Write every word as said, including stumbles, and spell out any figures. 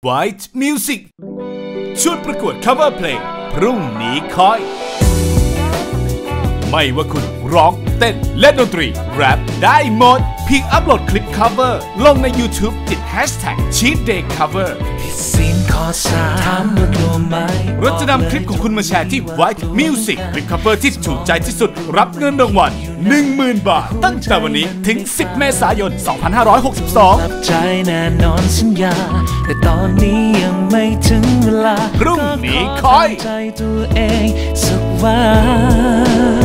White Music ชวนประกวด cover เพลงพรุ่งนี้คอยไม่ว่าคุณร้องเต้นเล่นดนตรีแรปได้หมดเพียงอัปโหลดคลิป cover ลงใน YouTube ติด hashtag cheat day cover เราจะนำคลิปของคุณมาแชร์ที่ White Music คลิป cover ที่ถูกใจที่สุดรับเงินรางวัล หนึ่งหมื่น บาทตั้งแต่วันนี้ถึงสิบเมษายนสองพันห้าร้อยหกสิบสองใจแน่นอนสัญญาแต่ตอนนี้ยังไม่ถึงเวลาพรุ่งนี้คอยใจตัวเองสักวัน